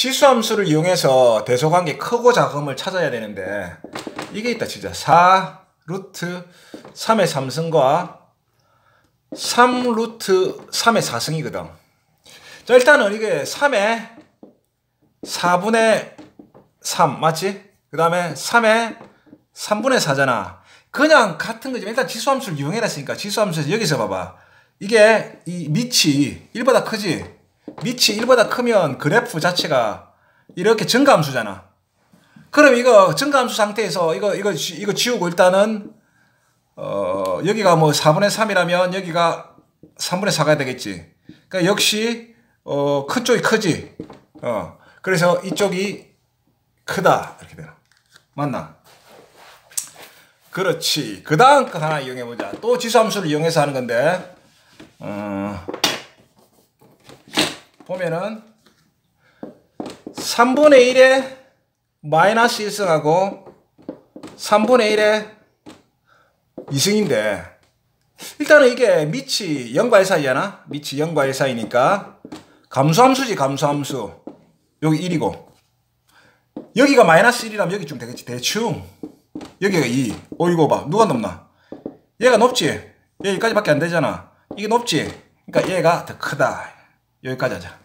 지수함수를 이용해서 대소관계 크고 작음을 찾아야 되는데 이게 있다 진짜. 4 루트 3의 3승과 3 루트 3의 4승이거든. 자, 일단은 이게 3의 4분의 3 맞지? 그 다음에 3의 3분의 4잖아. 그냥 같은 거지. 일단 지수함수를 이용해라 했으니까 지수함수에서 여기서 봐봐. 이게 이 밑이 1보다 크지? 밑이 1보다 크면 그래프 자체가 이렇게 증가함수잖아. 그럼 이거 증가함수 상태에서 이거 지우고 일단은 여기가 뭐 4분의 3이라면 여기가 3분의 4가 되겠지. 그러니까 역시 큰 쪽이 크지. 그래서 이쪽이 크다 이렇게 되나. 맞나? 그렇지. 그 다음 거 하나 이용해보자. 또 지수함수를 이용해서 하는 건데 보면은 3분의 1에 마이너스 1승하고 3분의 1에 2승인데 일단은 이게 밑이 0과 1 사이잖아. 밑이 0과 1 사이니까 감소함수지. 감소함수 여기 1이고 여기가 마이너스 1이라면 여기쯤 되겠지. 대충 여기가 2. 이거 봐. 누가 높나? 얘가 높지. 여기까지밖에 안 되잖아. 이게 높지. 그러니까 얘가 더 크다. 여기까지 하자.